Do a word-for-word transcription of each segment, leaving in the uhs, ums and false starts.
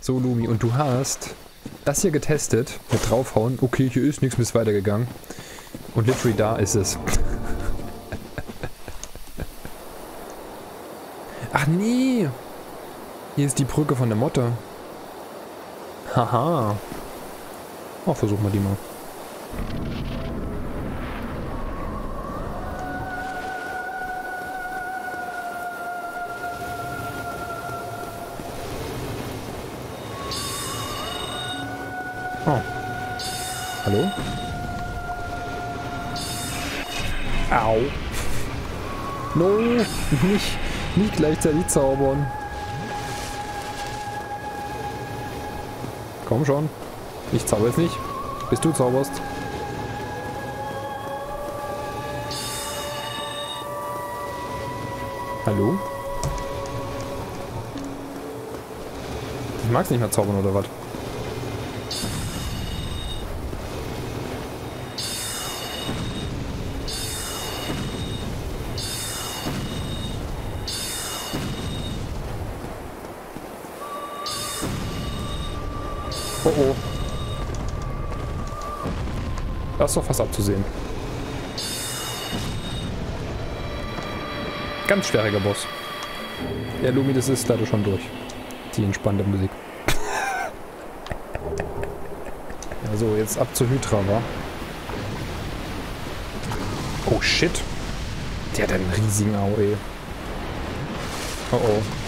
So, Lumi, und du hast das hier getestet, mit draufhauen. Okay, hier ist nichts, ist weitergegangen. Und literally da ist es. Ach nee! Hier ist die Brücke von der Motte. Haha. Oh, versuchen wir die mal. Oh. Hallo? Au. No, nicht, nicht gleichzeitig zaubern. Komm schon. Ich zauber jetzt nicht, bis du zauberst. Hallo? Ich mag's nicht mehr zaubern, oder was? Oh oh. Das ist doch fast abzusehen. Ganz schwieriger Boss. Ja, Lumi, das ist leider schon durch. Die entspannte Musik. Ja, so, jetzt ab zur Hydra, wa? Oh shit. Der hat einen riesigen A O E. Oh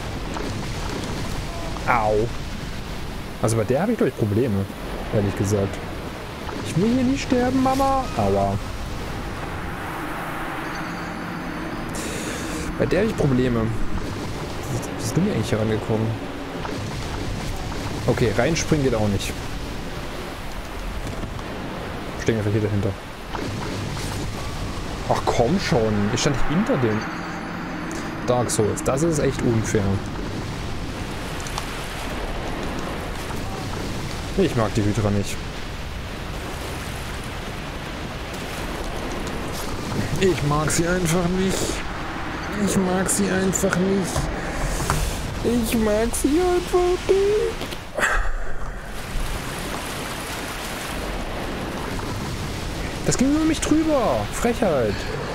oh. Au. Also bei der habe ich, glaube ich, Probleme. Ehrlich gesagt. Ich will hier nicht sterben, Mama. Aua. Bei der habe ich Probleme. Wie bist du mir eigentlich hier rangekommen? Okay, reinspringen geht auch nicht. Stehen einfach hier dahinter. Ach komm schon. Ich stand hinter dem Dark Souls. Das ist echt unfair. Ich mag die Hydra nicht. Ich mag sie einfach nicht. Ich mag sie einfach nicht. Ich mag sie einfach nicht. Das ging nur mich drüber. Frechheit.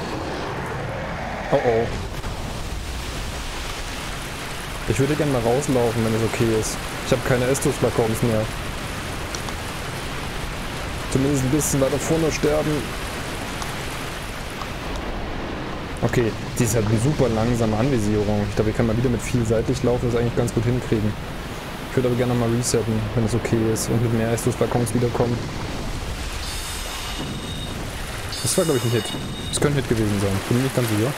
Oh oh. Ich würde gerne mal rauslaufen, wenn es okay ist. Ich habe keine Estus-Flakons mehr. Zumindest ein bisschen weiter vorne sterben. Okay, die ist halt eine super langsame Anvisierung. Ich glaube, wir können mal wieder mit viel seitlich laufen, das eigentlich ganz gut hinkriegen. Ich würde aber gerne mal resetten, wenn es okay ist und mit mehr Estus-Flakons wiederkommen. Das war, glaube ich, ein Hit. Das könnte ein Hit gewesen sein. Bin ich nicht ganz sicher.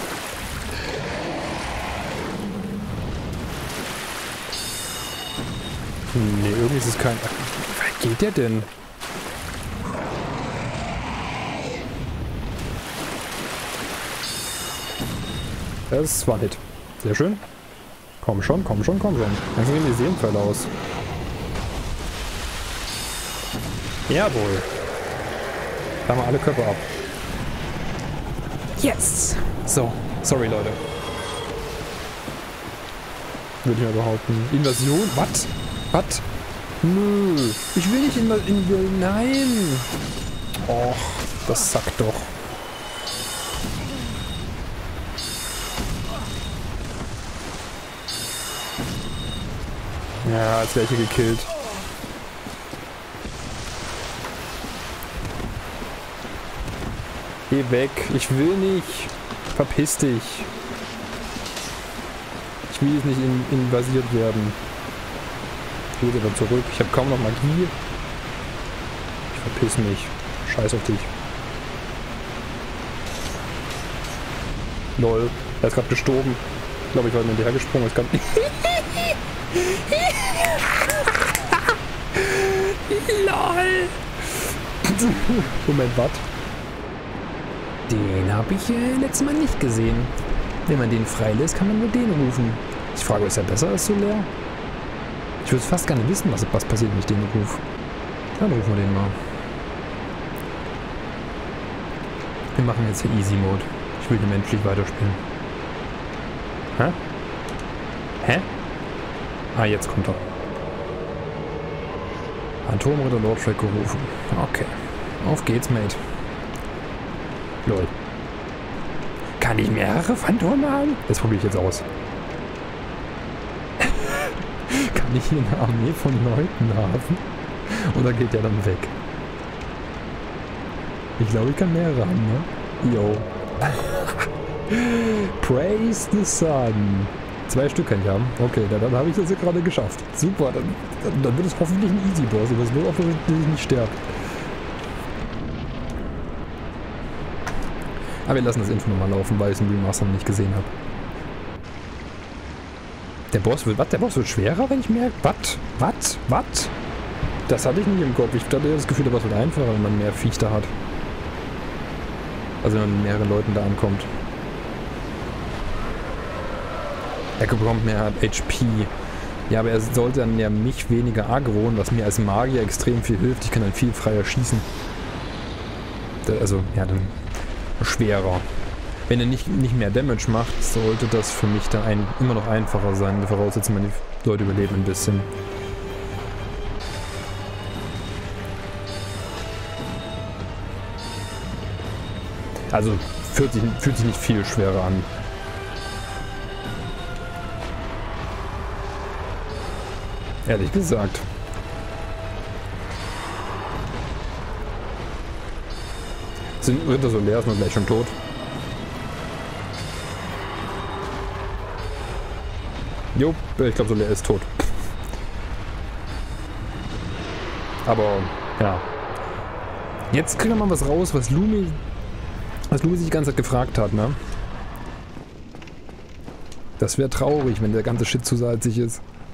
Nee, irgendwie ist es kein... Wie weit geht der denn? Das war ein Hit. Sehr schön. Komm schon, komm schon, komm schon. Dann sehen die Seelenpfeile aus. Jawohl. Da haben wir alle Köpfe ab. Yes! So, sorry Leute. Würde ich mal behaupten. Invasion? Was? Was? Nö. Ich will nicht invasieren. Nein! Och, das sackt doch. Ja, als wäre ich hier gekillt. Geh weg. Ich will nicht. Verpiss dich. Ich will jetzt nicht in, invasiert werden. Ich gehe wieder zurück. Ich habe kaum noch Magie. Ich verpiss mich. Scheiß auf dich. Lol. Er ist gerade gestorben. Ich glaube, ich war hinterher gesprungen. Ich kann... LOL. Moment, was? Den habe ich äh, letztes Mal nicht gesehen. Wenn man den freilässt, kann man nur den rufen. Ich frage, ist er besser als so leer? Ich würde fast gerne wissen, was, was passiert, wenn ich den rufe. Dann rufen wir den mal. Wir machen jetzt hier Easy Mode. Ich will den menschlich weiterspielen. Hä? Hä? Ah, jetzt kommt er. Phantomritter Lord Track gerufen. Okay. Auf geht's, Mate. Lol. Kann ich mehrere Phantome haben? Das probiere ich jetzt aus. Kann ich hier eine Armee von Leuten haben? Oder geht der dann weg? Ich glaube, ich kann mehrere haben, ne? Yo. Praise the Sun. Zwei Stück kann ich haben. Okay, dann, dann habe ich das ja gerade geschafft. Super, dann, dann, dann wird es hoffentlich ein Easy Boss, aber es wird auch, dass ich nicht sterbe. Aber wir lassen das Info nochmal laufen, weil ich es im Remaster noch nicht gesehen habe. Der Boss wird, was? Der Boss wird schwerer, wenn ich merke? Was? Was? Was? Das hatte ich nicht im Kopf. Ich hatte das Gefühl, der Boss wird einfacher, wenn man mehr Viech da hat. Also wenn man mit mehreren Leuten da ankommt. Er bekommt mehr H P. Ja, aber er sollte dann ja mich weniger aggroen, was mir als Magier extrem viel hilft. Ich kann dann viel freier schießen. Also, ja, dann schwerer. Wenn er nicht, nicht mehr Damage macht, sollte das für mich dann ein, immer noch einfacher sein. Wir voraussetzen, meine Leute überleben ein bisschen. Also fühlt sich, fühlt sich nicht viel schwerer an. Ehrlich gesagt. Sind Ritter Solaire ist noch gleich schon tot. Jo, ich glaube Solaire ist tot. Aber, ja. Jetzt kriegen wir mal was raus, was Lumi, was Lumi sich die ganze Zeit gefragt hat, ne? Das wäre traurig, wenn der ganze Shit zu salzig ist.